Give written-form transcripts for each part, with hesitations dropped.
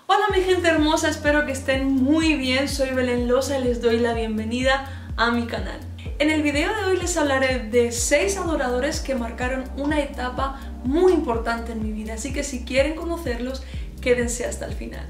Hola mi gente hermosa, espero que estén muy bien. Soy Belén Loza y les doy la bienvenida a mi canal. En el video de hoy les hablaré de 6 adoradores que marcaron una etapa muy importante en mi vida, así que si quieren conocerlos, quédense hasta el final.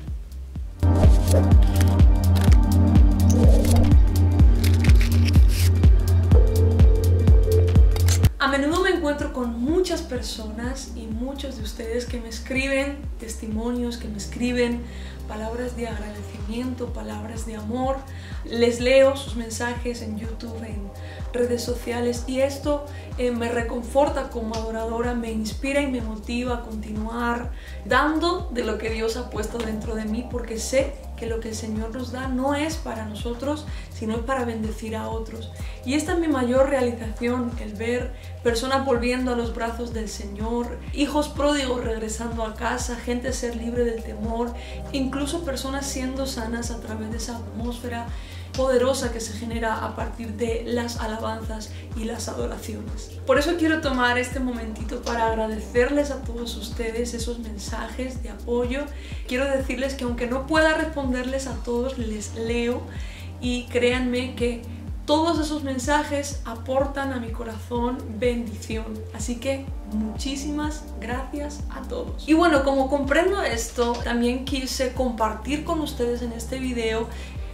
A menudo me encuentro con muchas personas y muchos de ustedes que me escriben testimonios, que me escriben palabras de agradecimiento, palabras de amor. Les leo sus mensajes en YouTube, en redes sociales, y esto me reconforta como adoradora, me inspira y me motiva a continuar dando de lo que Dios ha puesto dentro de mí, porque sé que lo que el Señor nos da no es para nosotros, sino es para bendecir a otros. Y esta es mi mayor realización, el ver personas volviendo a los brazos del Señor, hijos pródigos regresando a casa, gente ser libre del temor, incluso personas siendo sanas a través de esa atmósfera poderosa que se genera a partir de las alabanzas y las adoraciones. Por eso quiero tomar este momentito para agradecerles a todos ustedes esos mensajes de apoyo. Quiero decirles que aunque no pueda responderles a todos, les leo, y créanme que todos esos mensajes aportan a mi corazón bendición. Así que muchísimas gracias a todos. Y bueno, como comprendo esto, también quise compartir con ustedes en este video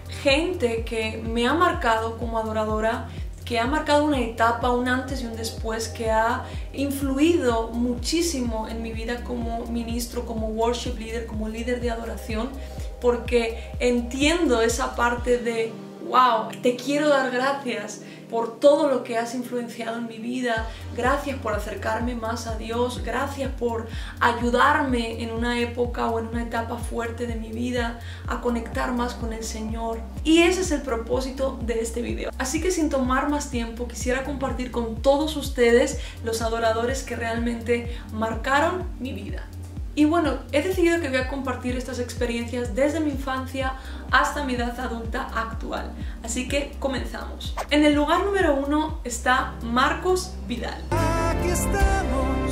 gente que me ha marcado como adoradora, que ha marcado una etapa, un antes y un después, que ha influido muchísimo en mi vida como ministro, como worship leader, como líder de adoración, porque entiendo esa parte de wow, te quiero dar gracias por todo lo que has influenciado en mi vida, gracias por acercarme más a Dios, gracias por ayudarme en una época o en una etapa fuerte de mi vida a conectar más con el Señor. Y ese es el propósito de este video. Así que sin tomar más tiempo, quisiera compartir con todos ustedes los adoradores que realmente marcaron mi vida. Y bueno, he decidido que voy a compartir estas experiencias desde mi infancia hasta mi edad adulta actual. Así que comenzamos. En el lugar número 1 está Marcos Vidal. Aquí estamos,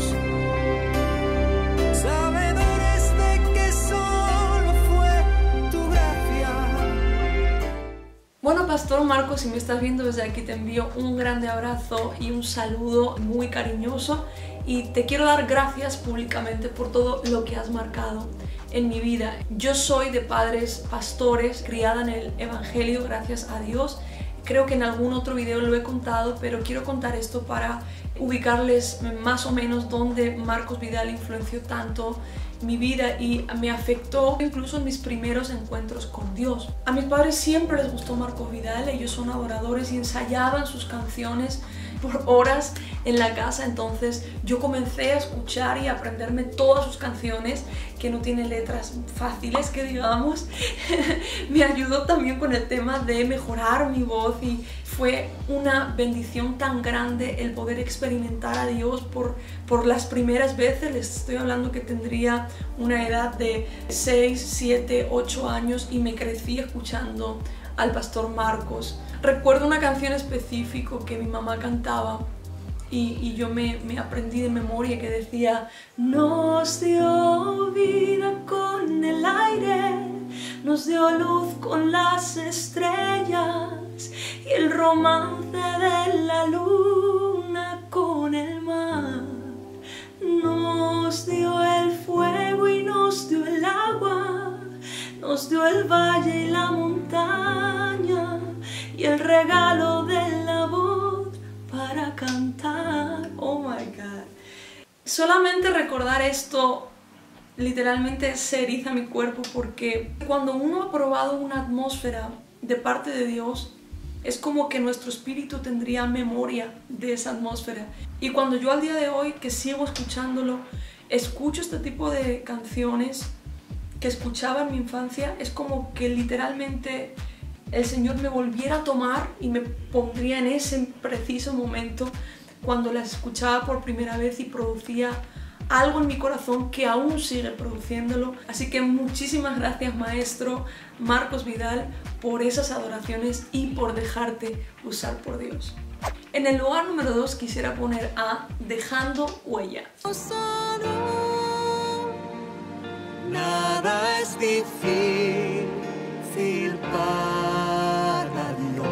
sabedores de que solo fue tu gracia. Bueno, Pastor Marcos, si me estás viendo desde aquí, te envío un grande abrazo y un saludo muy cariñoso. Y te quiero dar gracias públicamente por todo lo que has marcado en mi vida. Yo soy de padres pastores, criada en el Evangelio, gracias a Dios. Creo que en algún otro video lo he contado, pero quiero contar esto para ubicarles más o menos dónde Marcos Vidal influenció tanto mi vida y me afectó incluso en mis primeros encuentros con Dios. A mis padres siempre les gustó Marcos Vidal, ellos son adoradores y ensayaban sus canciones por horas en la casa, entonces yo comencé a escuchar y a aprenderme todas sus canciones, que no tienen letras fáciles, que digamos. Me ayudó también con el tema de mejorar mi voz y fue una bendición tan grande el poder experimentar a Dios por las primeras veces. Les estoy hablando que tendría una edad de 6, 7, 8 años y me crecí escuchando al Pastor Marcos. Recuerdo una canción específica que mi mamá cantaba y yo me aprendí de memoria, que decía: nos dio vida con el aire, nos dio luz con las estrellas y el romance de la luna con el mar. Nos dio el fuego y nos dio el agua, nos dio el valle y la montaña y el regalo de la voz para cantar. Oh my God. Solamente recordar esto literalmente se eriza mi cuerpo, porque cuando uno ha probado una atmósfera de parte de Dios, es como que nuestro espíritu tendría memoria de esa atmósfera. Y cuando yo al día de hoy, que sigo escuchándolo, escucho este tipo de canciones que escuchaba en mi infancia, es como que literalmente el Señor me volviera a tomar y me pondría en ese preciso momento cuando las escuchaba por primera vez, y producía algo en mi corazón que aún sigue produciéndolo. Así que muchísimas gracias, maestro Marcos Vidal, por esas adoraciones y por dejarte usar por Dios. En el lugar número 2 quisiera poner a Dejando Huella. Nada es difícil para Dios.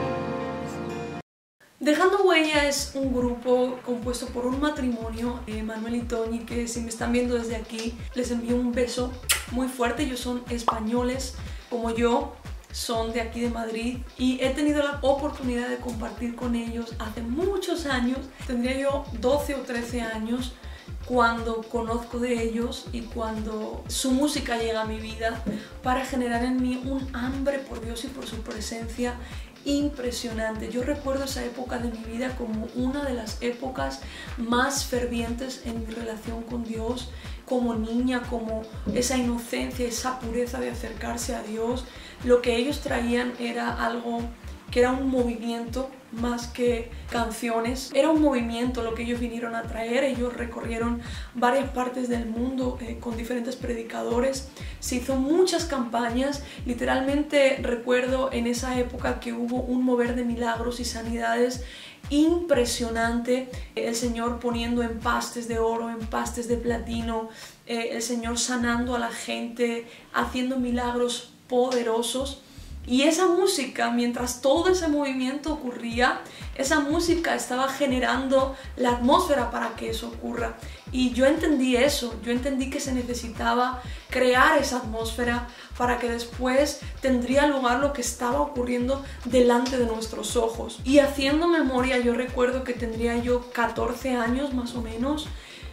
Dejando Huella es un grupo compuesto por un matrimonio, Manuel y Toñi, que si me están viendo desde aquí, les envío un beso muy fuerte. Ellos son españoles como yo, son de aquí de Madrid y he tenido la oportunidad de compartir con ellos hace muchos años. Tendría yo 12 o 13 años cuando conozco de ellos y cuando su música llega a mi vida para generar en mí un hambre por Dios y por su presencia impresionante. Yo recuerdo esa época de mi vida como una de las épocas más fervientes en mi relación con Dios, como niña, como esa inocencia, esa pureza de acercarse a Dios. Lo que ellos traían era algo que era un movimiento más que canciones, era un movimiento lo que ellos vinieron a traer. Ellos recorrieron varias partes del mundo con diferentes predicadores, se hizo muchas campañas, literalmente recuerdo en esa época que hubo un mover de milagros y sanidades impresionante, el Señor poniendo empastes de oro, empastes de platino, el Señor sanando a la gente, haciendo milagros poderosos. Y esa música, mientras todo ese movimiento ocurría, esa música estaba generando la atmósfera para que eso ocurra. Y yo entendí eso, yo entendí que se necesitaba crear esa atmósfera para que después tendría lugar lo que estaba ocurriendo delante de nuestros ojos. Y haciendo memoria, yo recuerdo que tendría yo 14 años más o menos,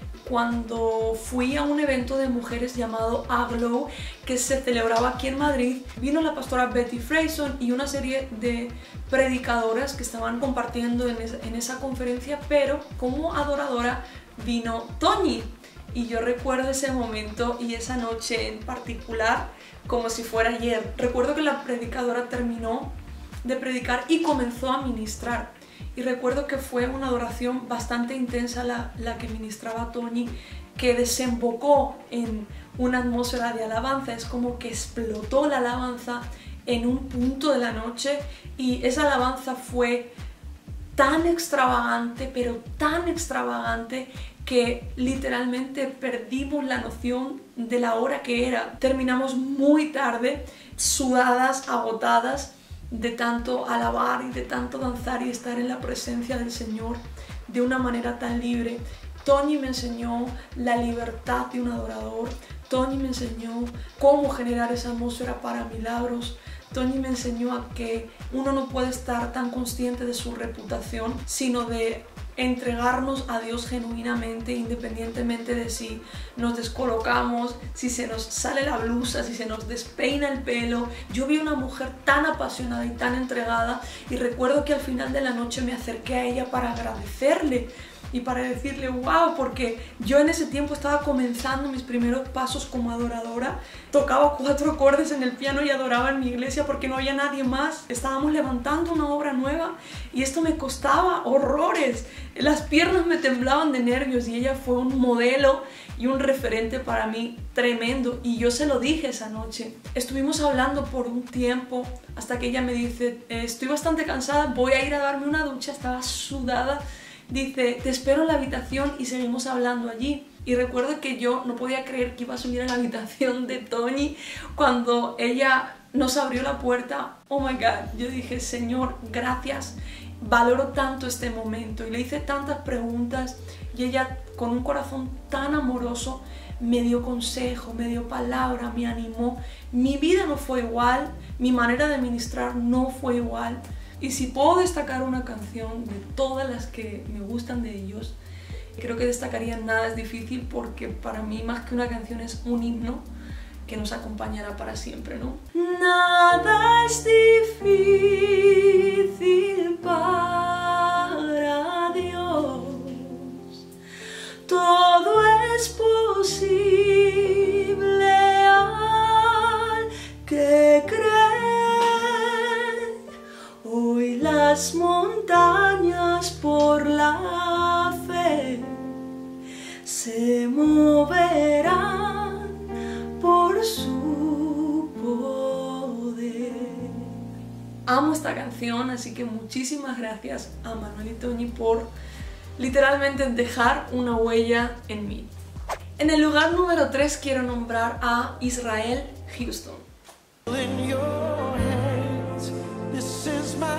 cuando fui a un evento de mujeres llamado Aglow que se celebraba aquí en Madrid. Vino la pastora Betty Freyson y una serie de predicadoras que estaban compartiendo en esa conferencia, pero como adoradora vino Toñi. Y yo recuerdo ese momento y esa noche en particular como si fuera ayer. Recuerdo que la predicadora terminó de predicar y comenzó a ministrar. Y recuerdo que fue una adoración bastante intensa la que ministraba Toñi, que desembocó en una atmósfera de alabanza. Es como que explotó la alabanza en un punto de la noche y esa alabanza fue tan extravagante, pero tan extravagante que literalmente perdimos la noción de la hora que era. Terminamos muy tarde, sudadas, agotadas, de tanto alabar y de tanto danzar y estar en la presencia del Señor de una manera tan libre. Toñi me enseñó la libertad de un adorador. Toñi me enseñó cómo generar esa atmósfera para milagros. Toñi me enseñó a que uno no puede estar tan consciente de su reputación, sino de entregarnos a Dios genuinamente, independientemente de si nos descolocamos, si se nos sale la blusa, si se nos despeina el pelo. Yo vi una mujer tan apasionada y tan entregada y recuerdo que al final de la noche me acerqué a ella para agradecerle y para decirle wow, porque yo en ese tiempo estaba comenzando mis primeros pasos como adoradora. Tocaba 4 acordes en el piano y adoraba en mi iglesia porque no había nadie más. Estábamos levantando una obra nueva y esto me costaba horrores. Las piernas me temblaban de nervios y ella fue un modelo y un referente para mí tremendo. Y yo se lo dije esa noche. Estuvimos hablando por un tiempo hasta que ella me dice, estoy bastante cansada, voy a ir a darme una ducha. Estaba sudada. Dice, te espero en la habitación y seguimos hablando allí. Y recuerdo que yo no podía creer que iba a subir a la habitación de Toñi cuando ella nos abrió la puerta. Oh my God, yo dije, Señor, gracias, valoro tanto este momento. Y le hice tantas preguntas y ella con un corazón tan amoroso me dio consejo, me dio palabra, me animó. Mi vida no fue igual, mi manera de ministrar no fue igual. Y si puedo destacar una canción de todas las que me gustan de ellos, creo que destacaría Nada es difícil, porque para mí más que una canción es un himno que nos acompañará para siempre, ¿no? Nada es difícil para Dios, todo es posible al que cree. Hoy las montañas por la fe se moverán por su poder. Amo esta canción, así que muchísimas gracias a Manuel y Toñi por literalmente dejar una huella en mí. En el lugar número 3 quiero nombrar a Israel Houston. In your hands, this is my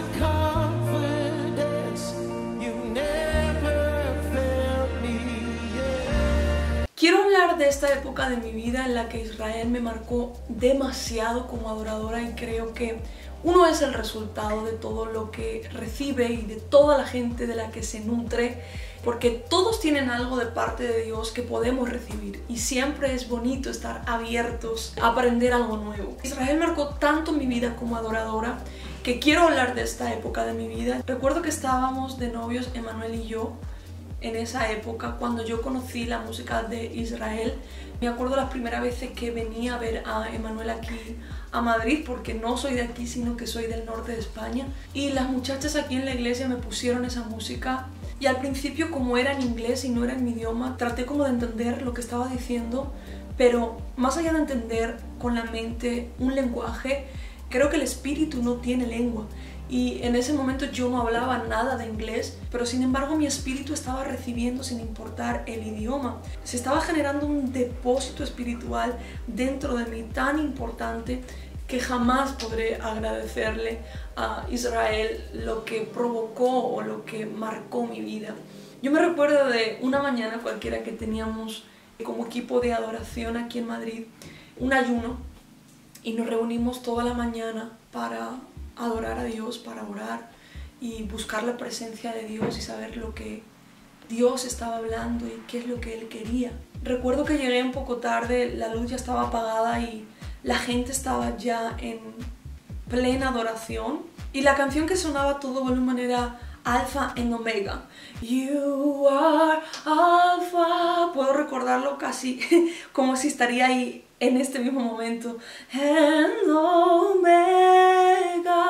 confidence. You never failed me yet. Quiero hablar de esta época de mi vida en la que Israel me marcó demasiado como adoradora, y creo que uno es el resultado de todo lo que recibe y de toda la gente de la que se nutre, porque todos tienen algo de parte de Dios que podemos recibir y siempre es bonito estar abiertos a aprender algo nuevo. Israel marcó tanto mi vida como adoradora que quiero hablar de esta época de mi vida. Recuerdo que estábamos de novios, Emanuel y yo, en esa época cuando yo conocí la música de Israel. Me acuerdo las primeras veces que venía a ver a Emanuel aquí a Madrid, porque no soy de aquí sino que soy del norte de España, y las muchachas aquí en la iglesia me pusieron esa música, y al principio, como era en inglés y no era en mi idioma, traté como de entender lo que estaba diciendo, pero más allá de entender con la mente un lenguaje, creo que el espíritu no tiene lengua. Y en ese momento yo no hablaba nada de inglés, pero sin embargo mi espíritu estaba recibiendo sin importar el idioma. Se estaba generando un depósito espiritual dentro de mí tan importante que jamás podré agradecerle a Israel lo que provocó o lo que marcó mi vida. Yo me recuerdo de una mañana cualquiera que teníamos como equipo de adoración aquí en Madrid, un ayuno, y nos reunimos toda la mañana para adorar a Dios, para orar y buscar la presencia de Dios y saber lo que Dios estaba hablando y qué es lo que Él quería. Recuerdo que llegué un poco tarde, la luz ya estaba apagada y la gente estaba ya en plena adoración, y la canción que sonaba a todo volumen era Alfa and Omega. You are Alpha. Puedo recordarlo casi como si estaría ahí en este mismo momento. And Omega,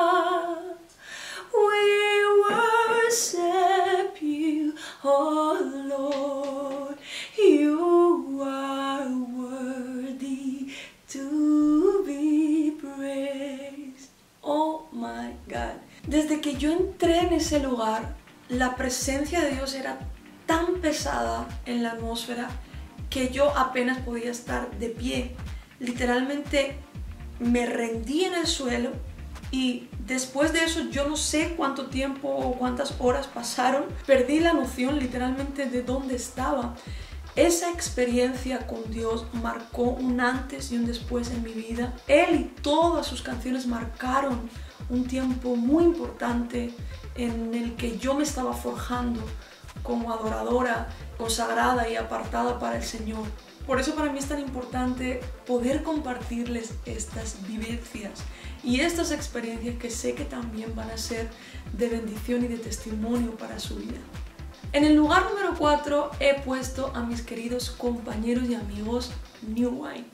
we worship you, oh Lord. You are worthy to be praised. Oh my God. Desde que yo entré en ese lugar, la presencia de Dios era tan pesada en la atmósfera que yo apenas podía estar de pie. Literalmente me rendí en el suelo, y después de eso yo no sé cuánto tiempo o cuántas horas pasaron. Perdí la noción literalmente de dónde estaba. Esa experiencia con Dios marcó un antes y un después en mi vida. Él y todas sus canciones marcaron un tiempo muy importante en el que yo me estaba forjando como adoradora, consagrada y apartada para el Señor. Por eso para mí es tan importante poder compartirles estas vivencias y estas experiencias que sé que también van a ser de bendición y de testimonio para su vida. En el lugar número 4 he puesto a mis queridos compañeros y amigos New Wine.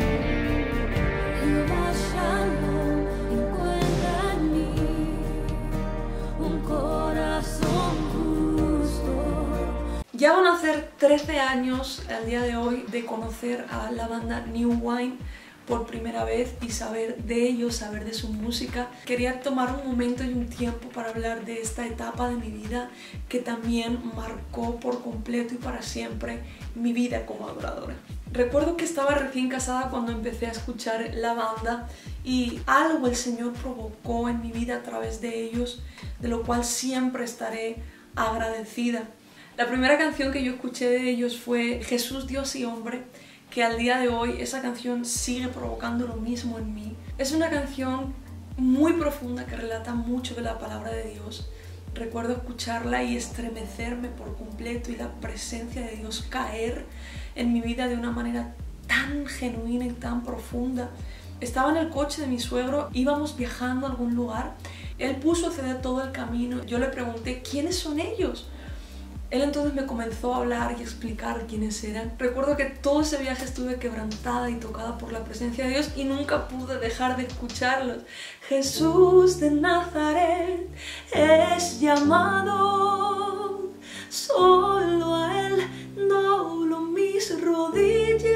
Ya van a ser 13 años al día de hoy de conocer a la banda New Wine por primera vez y saber de ellos, saber de su música. Quería tomar un momento y un tiempo para hablar de esta etapa de mi vida que también marcó por completo y para siempre mi vida como adoradora. Recuerdo que estaba recién casada cuando empecé a escuchar la banda, y algo el Señor provocó en mi vida a través de ellos, de lo cual siempre estaré agradecida. La primera canción que yo escuché de ellos fue Jesús, Dios y Hombre, que al día de hoy esa canción sigue provocando lo mismo en mí. Es una canción muy profunda que relata mucho de la palabra de Dios. Recuerdo escucharla y estremecerme por completo y la presencia de Dios caer en mi vida de una manera tan genuina y tan profunda. Estaba en el coche de mi suegro, íbamos viajando a algún lugar. Él puso a CD todo el camino. Yo le pregunté, ¿quiénes son ellos? Él entonces me comenzó a hablar y explicar quiénes eran. Recuerdo que todo ese viaje estuve quebrantada y tocada por la presencia de Dios y nunca pude dejar de escucharlos. Jesús de Nazaret es llamado, solo a Él doblo mis rodillas,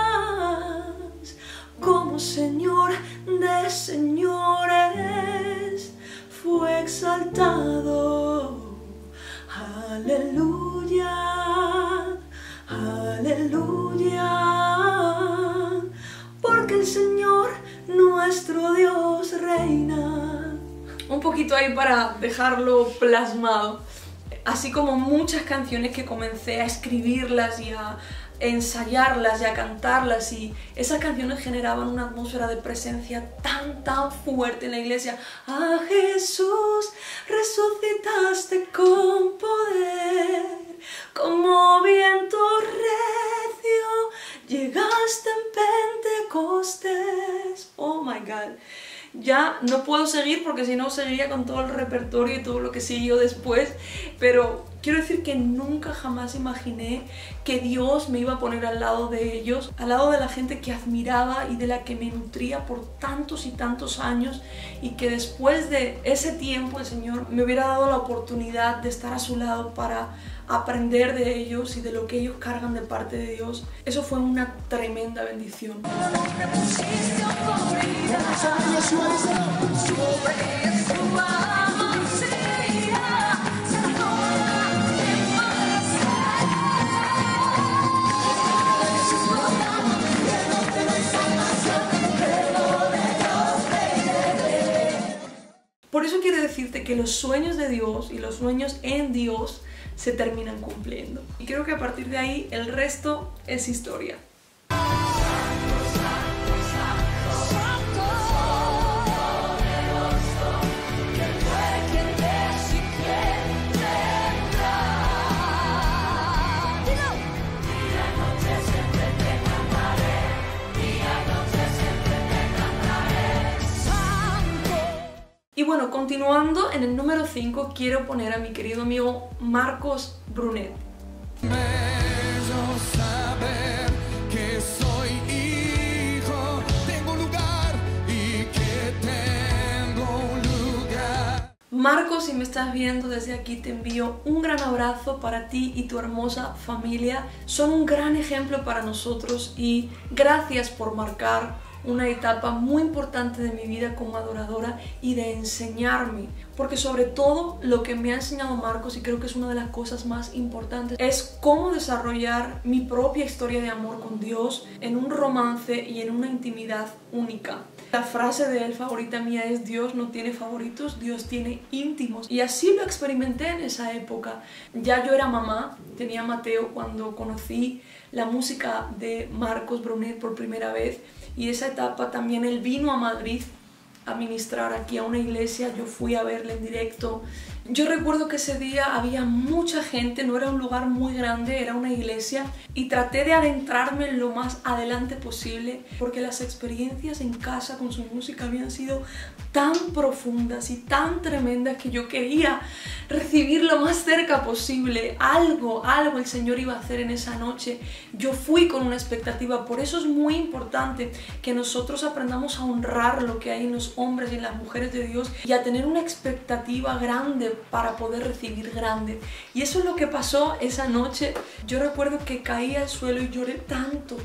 como Señor de señores fue exaltado. Aleluya, aleluya, porque el Señor nuestro Dios reina. Un poquito ahí para dejarlo plasmado. Así como muchas canciones que comencé a escribirlas y a ensayarlas y a cantarlas, y esas canciones generaban una atmósfera de presencia tan fuerte en la iglesia. A Jesús resucitaste con poder, como viento recio llegaste en Pentecostés. Oh my God. Ya no puedo seguir porque si no seguiría con todo el repertorio y todo lo que siguió después, pero quiero decir que nunca jamás imaginé que Dios me iba a poner al lado de ellos, al lado de la gente que admiraba y de la que me nutría por tantos y tantos años, y que después de ese tiempo el Señor me hubiera dado la oportunidad de estar a su lado para aprender de ellos y de lo que ellos cargan de parte de Dios. Eso fue una tremenda bendición. Por eso quiero decirte que los sueños de Dios y los sueños en Dios se terminan cumpliendo. Y creo que a partir de ahí el resto es historia. Y bueno, continuando en el número 5, quiero poner a mi querido amigo Marcos Brunet. Bello saber que soy hijo, tengo lugar y que tengo un lugar. Marcos, si me estás viendo desde aquí, te envío un gran abrazo para ti y tu hermosa familia. Son un gran ejemplo para nosotros y gracias por marcar una etapa muy importante de mi vida como adoradora y de enseñarme, porque sobre todo lo que me ha enseñado Marcos, y creo que es una de las cosas más importantes, es cómo desarrollar mi propia historia de amor con Dios en un romance y en una intimidad única. La frase de él favorita mía es: Dios no tiene favoritos, Dios tiene íntimos. Y así lo experimenté en esa época. Ya yo era mamá, tenía a Mateo cuando conocí la música de Marcos Brunet por primera vez, y esa etapa también él vino a Madrid a ministrar aquí a una iglesia. Yo fui a verle en directo. Yo recuerdo que ese día había mucha gente, no era un lugar muy grande, era una iglesia, y traté de adentrarme lo más adelante posible porque las experiencias en casa con su música habían sido tan profundas y tan tremendas que yo quería recibir lo más cerca posible. Algo el Señor iba a hacer en esa noche. Yo fui con una expectativa. Por eso es muy importante que nosotros aprendamos a honrar lo que hay en los hombres y en las mujeres de Dios y a tener una expectativa grande para poder recibir grande. Y eso es lo que pasó esa noche. Yo recuerdo que caí al suelo y lloré tanto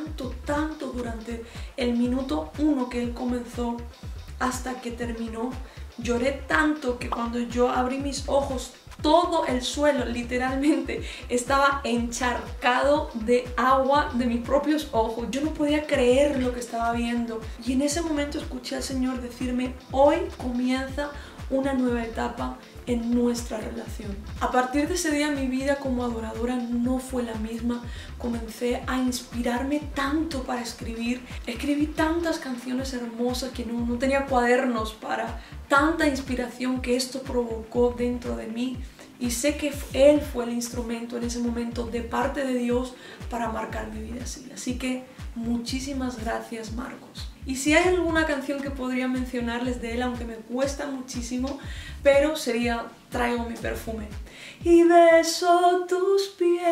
durante el minuto 1 que él comenzó hasta que terminó. Lloré tanto que cuando yo abrí mis ojos, todo el suelo literalmente estaba encharcado de agua de mis propios ojos. Yo no podía creer lo que estaba viendo. Y en ese momento escuché al Señor decirme: hoy comienza una nueva etapa en nuestra relación. A partir de ese día mi vida como adoradora no fue la misma. Comencé a inspirarme tanto para escribir. Escribí tantas canciones hermosas que no tenía cuadernos para tanta inspiración que esto provocó dentro de mí. Y sé que Él fue el instrumento en ese momento de parte de Dios para marcar mi vida así. Así que muchísimas gracias, Marcos. Y si hay alguna canción que podría mencionarles de él, aunque me cuesta muchísimo, pero sería Traigo mi perfume. Y beso tus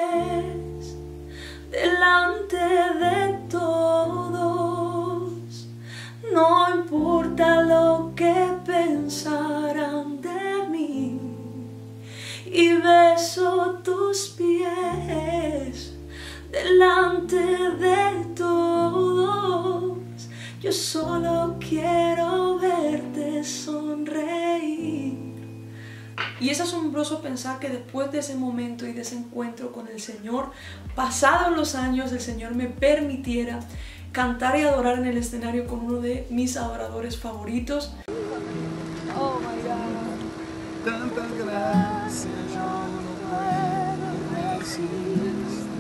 pies delante de todos, no importa lo que pensarán de mí. Y beso tus pies delante de todos, yo solo quiero verte sonreír. Y es asombroso pensar que después de ese momento y de ese encuentro con el Señor, pasados los años, el Señor me permitiera cantar y adorar en el escenario con uno de mis adoradores favoritos. Oh my God. Tanta gracia yo no puedo resistir.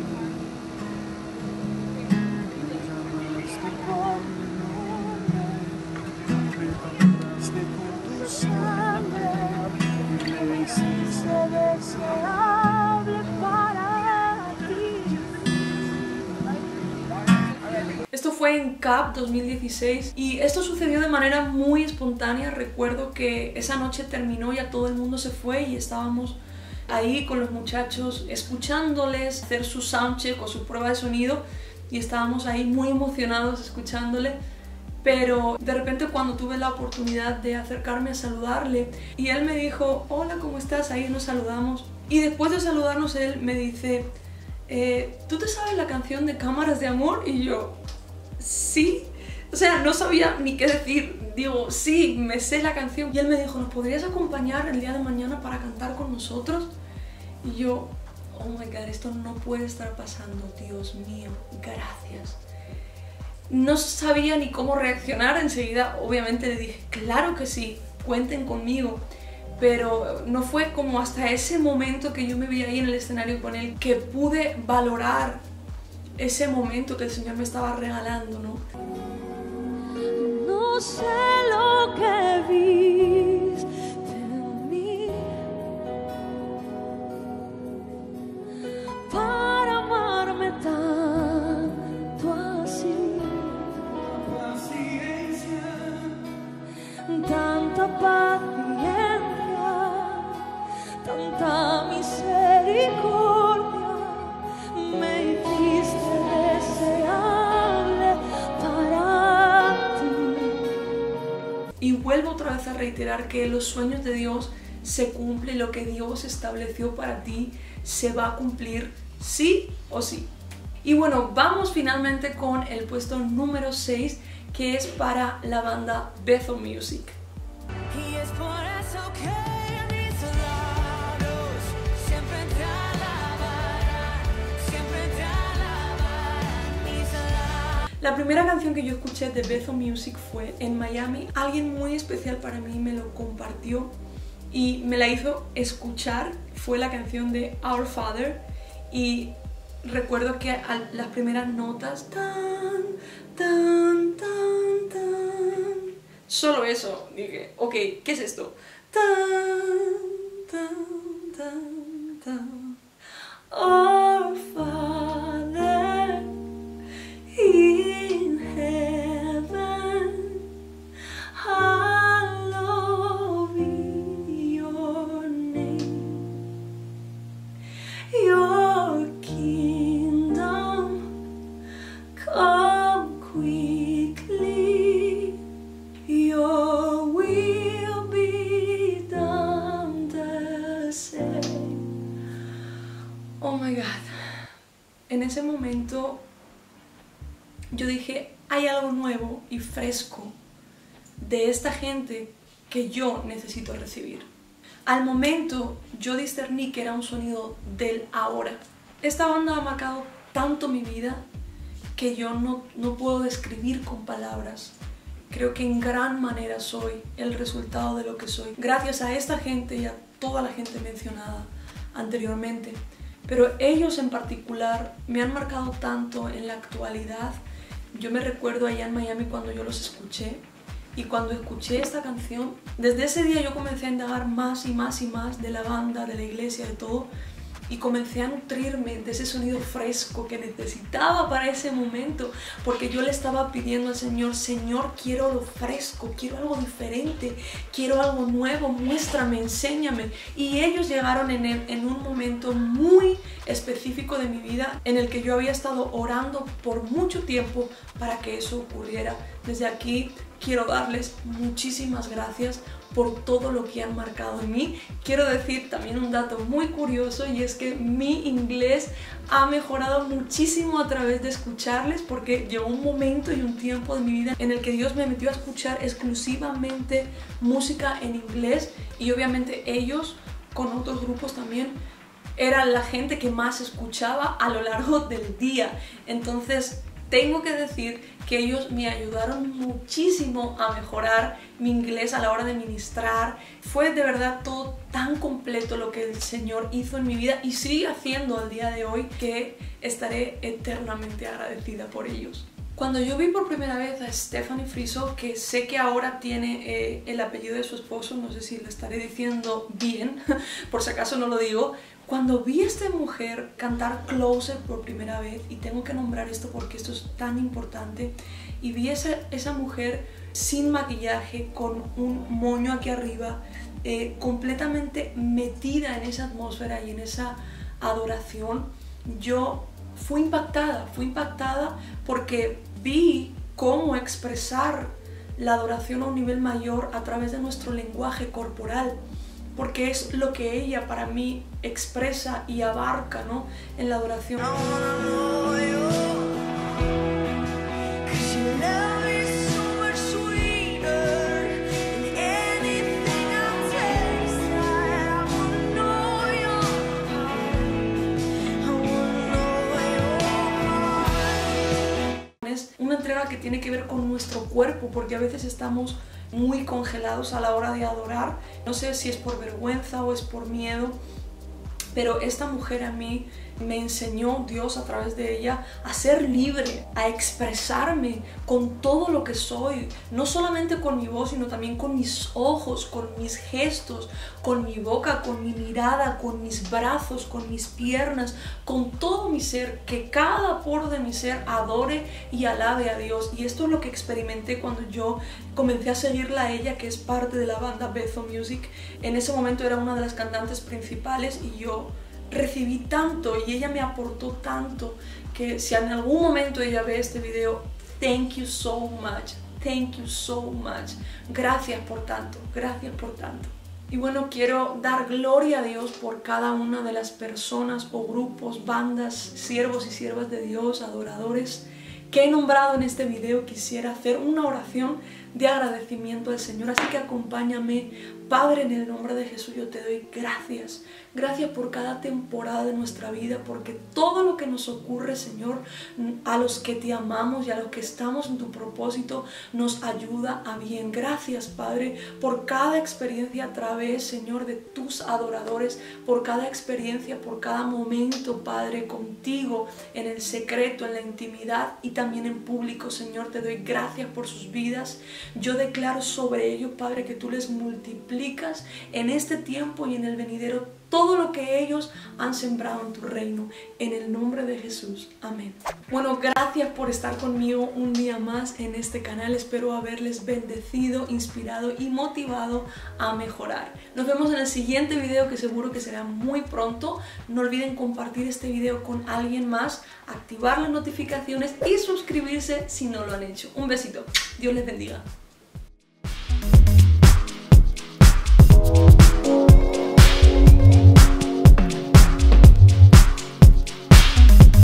Me llamaste por mi nombre, me compraste con tu sangre y me hiciste deseable para ti. Esto fue en CAP 2016 y esto sucedió de manera muy espontánea. Recuerdo que esa noche terminó, ya todo el mundo se fue y estábamos ahí con los muchachos escuchándoles hacer su soundcheck o su prueba de sonido y estábamos ahí muy emocionados escuchándole. Pero de repente cuando tuve la oportunidad de acercarme a saludarle y él me dijo, hola, ¿cómo estás? Ahí nos saludamos y después de saludarnos él me dice, ¿tú te sabes la canción de Cámaras de Amor? Y yo, sí. O sea, no sabía ni qué decir. Digo, sí, me sé la canción. Y él me dijo, ¿nos podrías acompañar el día de mañana para cantar con nosotros? Y yo, oh my God, esto no puede estar pasando. Dios mío, gracias. No sabía ni cómo reaccionar. Enseguida, obviamente, le dije, claro que sí, cuenten conmigo. Pero no fue como hasta ese momento que yo me vi ahí en el escenario con él que pude valorar ese momento que el Señor me estaba regalando, ¿no? No sé lo que viste en mí para amarme tanto así, tanta paciencia, tanta misericordia, me hiciste deseable para ti. Y vuelvo otra vez a reiterar que los sueños de Dios se cumplen, lo que Dios estableció para ti se va a cumplir sí o sí. Y bueno, vamos finalmente con el puesto número 6, que es para la banda Bethel Music. Y es por eso que en mis labios siempre te alabarán, siempre te alabarán mis labios. La primera canción que yo escuché de Bethel Music fue en Miami. Alguien muy especial para mí me lo compartió y me la hizo escuchar. Fue la canción de Our Father y recuerdo que a las primeras notas, tan, tan, tan, tan, solo eso, dije, ok, ¿qué es esto? Tan, tan, tan, tan. Our Father in heaven, hallowed be your name. Your kingdom come quickly. Your will be done the same. Oh my God. En ese momento yo dije, hay algo nuevo y fresco de esta gente que yo necesito recibir. Al momento yo discerní que era un sonido del ahora. Esta banda ha marcado tanto mi vida que yo no puedo describir con palabras. Creo que en gran manera soy el resultado de lo que soy, gracias a esta gente y a toda la gente mencionada anteriormente. Pero ellos en particular me han marcado tanto en la actualidad. Yo me recuerdo allá en Miami cuando yo los escuché. Y cuando escuché esta canción, desde ese día yo comencé a indagar más y más y más de la banda, de la iglesia, de todo. Y comencé a nutrirme de ese sonido fresco que necesitaba para ese momento. Porque yo le estaba pidiendo al Señor, Señor, quiero lo fresco, quiero algo diferente, quiero algo nuevo, muéstrame, enséñame. Y ellos llegaron en un momento muy específico de mi vida en el que yo había estado orando por mucho tiempo para que eso ocurriera. Desde aquí quiero darles muchísimas gracias por todo lo que han marcado en mí. Quiero decir también un dato muy curioso y es que mi inglés ha mejorado muchísimo a través de escucharles, porque llegó un momento y un tiempo de mi vida en el que Dios me metió a escuchar exclusivamente música en inglés y obviamente ellos con otros grupos también, era la gente que más escuchaba a lo largo del día. Entonces tengo que decir que ellos me ayudaron muchísimo a mejorar mi inglés a la hora de ministrar. Fue de verdad todo tan completo lo que el Señor hizo en mi vida y sigue haciendo al día de hoy, que estaré eternamente agradecida por ellos. Cuando yo vi por primera vez a Stephanie Friso, que sé que ahora tiene el apellido de su esposo, no sé si lo estaré diciendo bien, por si acaso no lo digo, cuando vi a esta mujer cantar Closer por primera vez, y tengo que nombrar esto porque esto es tan importante, y vi esa mujer sin maquillaje, con un moño aquí arriba, completamente metida en esa atmósfera y en esa adoración, yo fui impactada porque vi cómo expresar la adoración a un nivel mayor a través de nuestro lenguaje corporal, porque es lo que ella para mí expresa y abarca, ¿no?, en la adoración. Es una entrega que tiene que ver con nuestro cuerpo, porque a veces estamos muy congelados a la hora de adorar. No sé si es por vergüenza o es por miedo, pero esta mujer a mí me enseñó, Dios a través de ella, a ser libre, a expresarme con todo lo que soy, no solamente con mi voz, sino también con mis ojos, con mis gestos, con mi boca, con mi mirada, con mis brazos, con mis piernas, con todo mi ser, que cada poro de mi ser adore y alabe a Dios. Y esto es lo que experimenté cuando yo comencé a seguirla a ella, que es parte de la banda Bethel Music. En ese momento era una de las cantantes principales y yo recibí tanto y ella me aportó tanto, que si en algún momento ella ve este video, thank you so much, thank you so much, gracias por tanto, gracias por tanto. Y bueno, quiero dar gloria a Dios por cada una de las personas o grupos, bandas, siervos y siervas de Dios, adoradores que he nombrado en este video. Quisiera hacer una oración de agradecimiento al Señor, así que acompáñame. Padre, en el nombre de Jesús yo te doy gracias. Gracias por cada temporada de nuestra vida, porque todo lo que nos ocurre, Señor, a los que te amamos y a los que estamos en tu propósito, nos ayuda a bien. Gracias, Padre, por cada experiencia a través, Señor, de tus adoradores, por cada experiencia, por cada momento, Padre, contigo, en el secreto, en la intimidad y también en público, Señor. Te doy gracias por sus vidas. Yo declaro sobre ellos, Padre, que tú les multiplicas en este tiempo y en el venidero todo lo que ellos han sembrado en tu reino, en el nombre de Jesús. Amén. Bueno, gracias por estar conmigo un día más en este canal. Espero haberles bendecido, inspirado y motivado a mejorar. Nos vemos en el siguiente video, que seguro que será muy pronto. No olviden compartir este video con alguien más, activar las notificaciones y suscribirse si no lo han hecho. Un besito. Dios les bendiga.